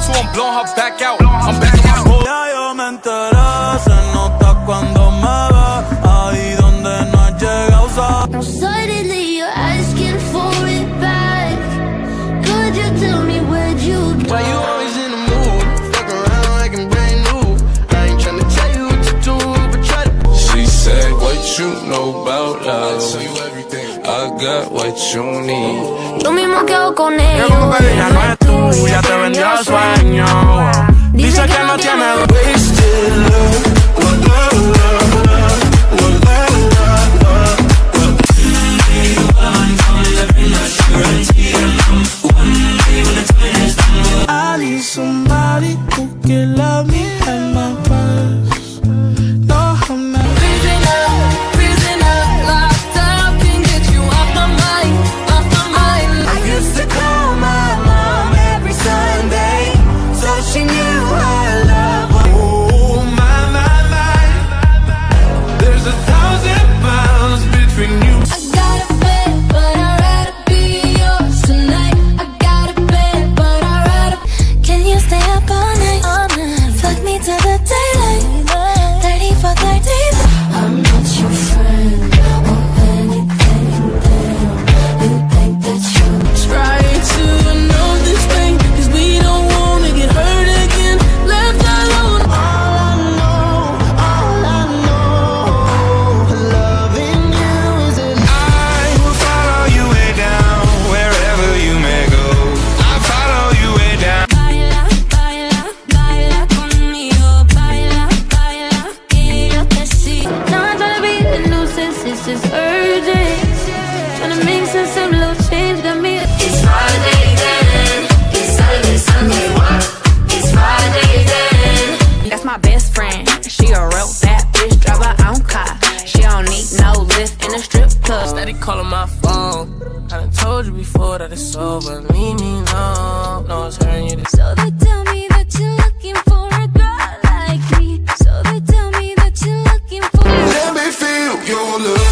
so I'm blowing her back out. I'm back on my bull. Ya yo me enteré, se nota cuando me ve, ahí donde no has llegado. Now suddenly you're asking for it back. Could you tell me where'd you go? Why you always in the mood? Fuck around like I'm brand new. I ain't tryna tell you what to do, but try to. She said, what you know about love? I'll tell you everything. I got what you need. Lo mismo que hago con ella. Ya no es tuya, te vendió sueño. Dice que no tiene wasted love. I need somebody who can love me at my worst. No, I'm not Prisoner, locked up, can't get you off my mind, off my mind. I used to call my mom every Sunday, so she knew I love her. Oh my, there's 1,000 miles between you. I got a bed, but I'd rather be yours tonight. I got a bed, but I'd rather. Can you stay up all night? Fuck me till the daylight. 30 for 30. I'm not your friend or anything. Damn, you think that you're Trying to know this thing, 'cause we don't wanna get hurt again. Left alone. All I know, loving you is I will follow you way down, wherever you may go. I'll follow you way down. Baila, baila, baila conmigo. Baila, baila, que yo te sigo. Now I'm tryna be the nuisance, it's just urgent. Tryna make sense of little change, got me. It's Friday then, it's Saturday, Sunday, what? It's Friday then. That's my best friend. She a real bad bitch, drive her own car. She don't need no lift in a strip club. Steady calling my phone. I done told you before that it's over. Leave me alone. No, it's hurting you. So they tell me that you're looking for a girl like me. So they tell me that you're looking for. Let me feel your love.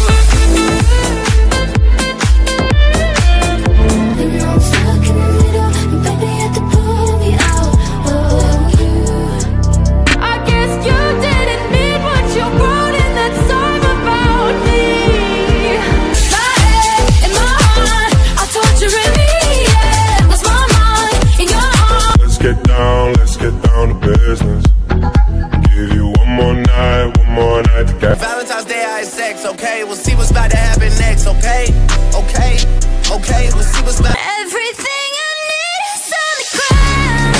You know I'm stuck in the middle, and baby you had to pull me out. Oh, you. I guess you didn't mean what you wrote in that song about me. My head and my heart are torturing me. Yeah, lost my mind in your arms. Let's get down to business. Give you one more night to get. Valentine's Day, I had sex, okay? We'll see what's about to happen next, okay? Okay, okay, we'll see what's about. Everything I need is on the ground.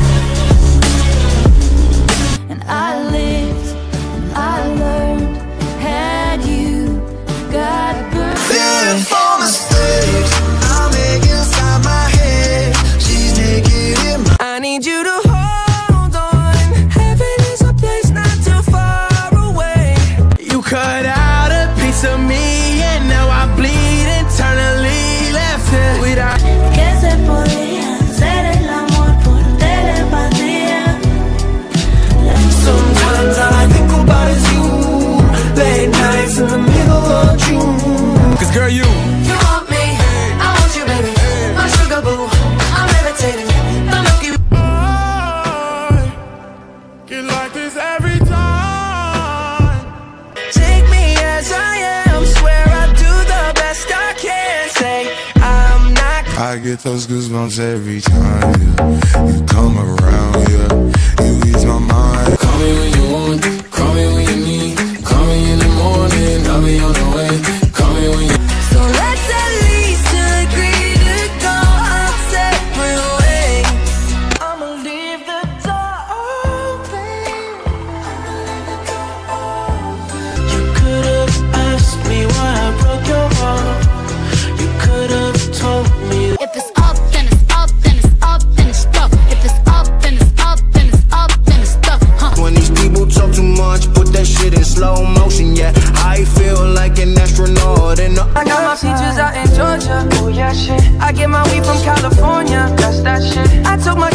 And I lived, and I learned, had you got burned. Living for mistakes, I'm making inside my head. She's naked in my. I need you to hold on. Heaven is a place not too far away. You cut out a piece of me, and now I bleed internally. Left here without. Que se podía hacer el amor por telepatía. Sometimes all I think about is you. Late nights in the middle of June. 'Cause girl, you want me, I want you, baby. My sugar boo, I'm levitating. I'm looking. get like this every time. Take me as I am. Swear I do the best I can. Say I'm not. I get those goosebumps every time, yeah. You come around, yeah. You ease my mind. Call me when you want, call me when you need. Call me in the morning, I'll be on the way. Call me when you. So let's at least agree to go our separate ways. I'ma leave the door open. You could've asked me why I broke your heart. You could've told me. If it's up, then it's up, then it's up, then it's stuck. If it's up, then it's up, then it's up, then it's stuck. Huh? When these people talk too much, put that shit in slow motion, yeah. I feel like an astronaut in the. I got my peaches out in Georgia. Oh yeah, shit. I get my weed from California. That's that shit. I took my